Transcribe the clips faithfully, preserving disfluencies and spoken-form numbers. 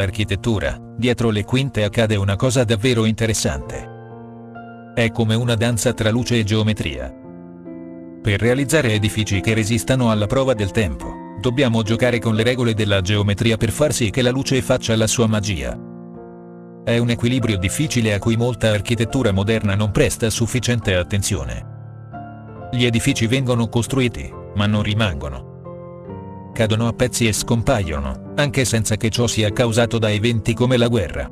l'architettura, dietro le quinte accade una cosa davvero interessante. È come una danza tra luce e geometria. Per realizzare edifici che resistano alla prova del tempo, dobbiamo giocare con le regole della geometria per far sì che la luce faccia la sua magia. È un equilibrio difficile a cui molta architettura moderna non presta sufficiente attenzione. Gli edifici vengono costruiti, ma non rimangono. Cadono a pezzi e scompaiono, anche senza che ciò sia causato da eventi come la guerra.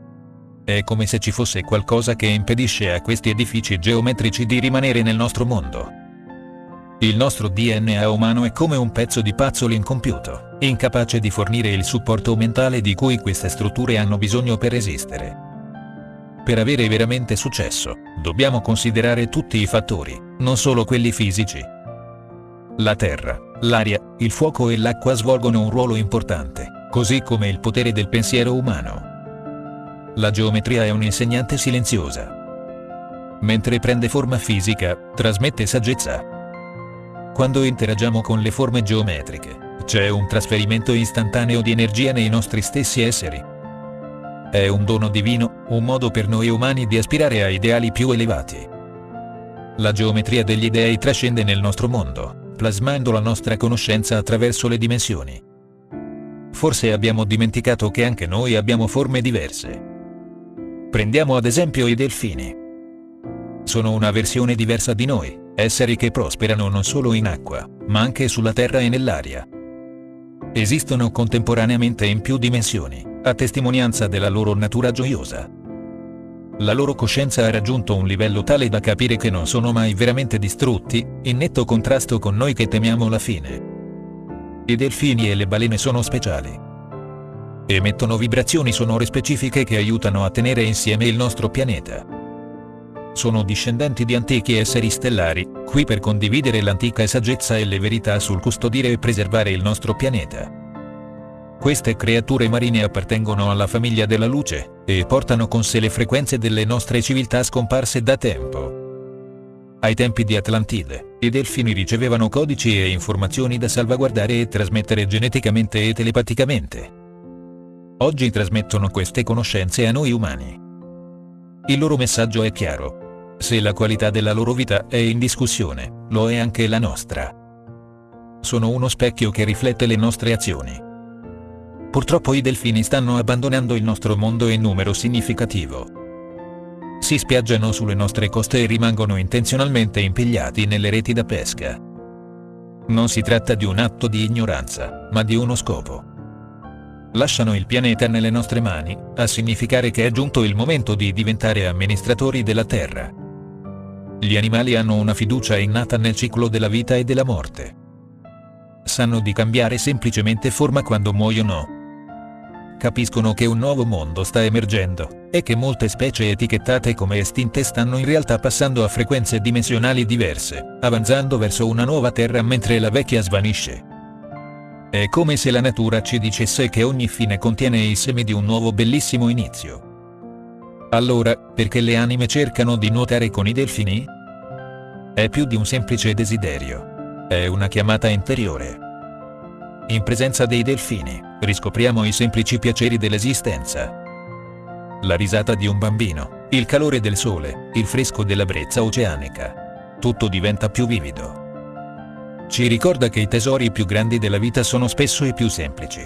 È come se ci fosse qualcosa che impedisce a questi edifici geometrici di rimanere nel nostro mondo. Il nostro D N A umano è come un pezzo di puzzle incompiuto, incapace di fornire il supporto mentale di cui queste strutture hanno bisogno per esistere. Per avere veramente successo, dobbiamo considerare tutti i fattori, non solo quelli fisici. La terra, l'aria, il fuoco e l'acqua svolgono un ruolo importante, così come il potere del pensiero umano. La geometria è un'insegnante silenziosa. Mentre prende forma fisica, trasmette saggezza. Quando interagiamo con le forme geometriche, c'è un trasferimento istantaneo di energia nei nostri stessi esseri. È un dono divino, un modo per noi umani di aspirare a ideali più elevati. La geometria degli dei trascende nel nostro mondo, plasmando la nostra conoscenza attraverso le dimensioni. Forse abbiamo dimenticato che anche noi abbiamo forme diverse. Prendiamo ad esempio i delfini. Sono una versione diversa di noi, esseri che prosperano non solo in acqua, ma anche sulla terra e nell'aria. Esistono contemporaneamente in più dimensioni, a testimonianza della loro natura gioiosa. La loro coscienza ha raggiunto un livello tale da capire che non sono mai veramente distrutti, in netto contrasto con noi che temiamo la fine. I delfini e le balene sono speciali. Emettono vibrazioni sonore specifiche che aiutano a tenere insieme il nostro pianeta. Sono discendenti di antichi esseri stellari, qui per condividere l'antica saggezza e le verità sul custodire e preservare il nostro pianeta. Queste creature marine appartengono alla famiglia della luce, e portano con sé le frequenze delle nostre civiltà scomparse da tempo. Ai tempi di Atlantide, i delfini ricevevano codici e informazioni da salvaguardare e trasmettere geneticamente e telepaticamente. Oggi trasmettono queste conoscenze a noi umani. Il loro messaggio è chiaro. Se la qualità della loro vita è in discussione, lo è anche la nostra. Sono uno specchio che riflette le nostre azioni. Purtroppo i delfini stanno abbandonando il nostro mondo in numero significativo. Si spiaggiano sulle nostre coste e rimangono intenzionalmente impigliati nelle reti da pesca. Non si tratta di un atto di ignoranza, ma di uno scopo. Lasciano il pianeta nelle nostre mani, a significare che è giunto il momento di diventare amministratori della Terra. Gli animali hanno una fiducia innata nel ciclo della vita e della morte. Sanno di cambiare semplicemente forma quando muoiono. Capiscono che un nuovo mondo sta emergendo, e che molte specie etichettate come estinte stanno in realtà passando a frequenze dimensionali diverse, avanzando verso una nuova Terra mentre la vecchia svanisce. È come se la natura ci dicesse che ogni fine contiene i semi di un nuovo bellissimo inizio. Allora, perché le anime cercano di nuotare con i delfini? È più di un semplice desiderio. È una chiamata interiore. In presenza dei delfini, riscopriamo i semplici piaceri dell'esistenza. La risata di un bambino, il calore del sole, il fresco della brezza oceanica. Tutto diventa più vivido. Ci ricorda che i tesori più grandi della vita sono spesso i più semplici.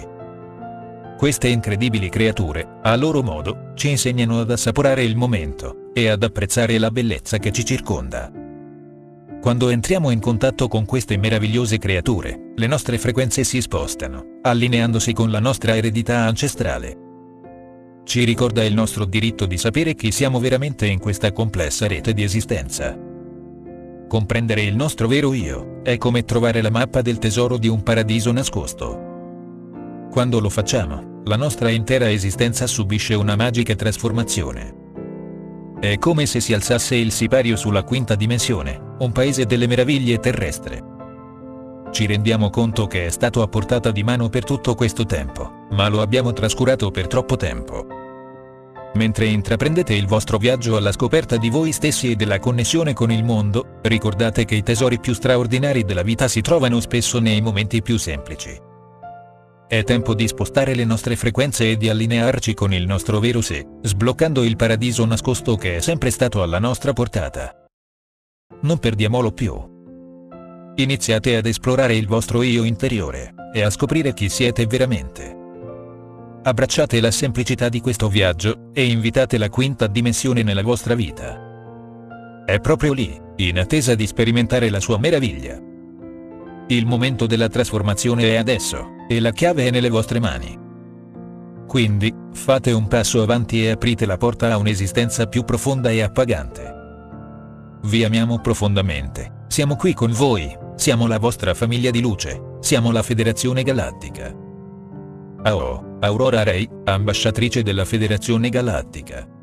Queste incredibili creature, a loro modo, ci insegnano ad assaporare il momento, e ad apprezzare la bellezza che ci circonda. Quando entriamo in contatto con queste meravigliose creature, le nostre frequenze si spostano, allineandosi con la nostra eredità ancestrale. Ci ricorda il nostro diritto di sapere chi siamo veramente in questa complessa rete di esistenza. Comprendere il nostro vero io, è come trovare la mappa del tesoro di un paradiso nascosto. Quando lo facciamo, la nostra intera esistenza subisce una magica trasformazione. È come se si alzasse il sipario sulla quinta dimensione, un paese delle meraviglie terrestre. Ci rendiamo conto che è stato a portata di mano per tutto questo tempo, ma lo abbiamo trascurato per troppo tempo. Mentre intraprendete il vostro viaggio alla scoperta di voi stessi e della connessione con il mondo, ricordate che i tesori più straordinari della vita si trovano spesso nei momenti più semplici. È tempo di spostare le nostre frequenze e di allinearci con il nostro vero sé, sbloccando il paradiso nascosto che è sempre stato alla nostra portata. Non perdiamolo più. Iniziate ad esplorare il vostro io interiore, e a scoprire chi siete veramente. Abbracciate la semplicità di questo viaggio, e invitate la quinta dimensione nella vostra vita. È proprio lì, in attesa di sperimentare la sua meraviglia. Il momento della trasformazione è adesso, e la chiave è nelle vostre mani. Quindi, fate un passo avanti e aprite la porta a un'esistenza più profonda e appagante. Vi amiamo profondamente, siamo qui con voi, siamo la vostra famiglia di luce, siamo la Federazione Galattica. Ao, Aurora Ray, ambasciatrice della Federazione Galattica.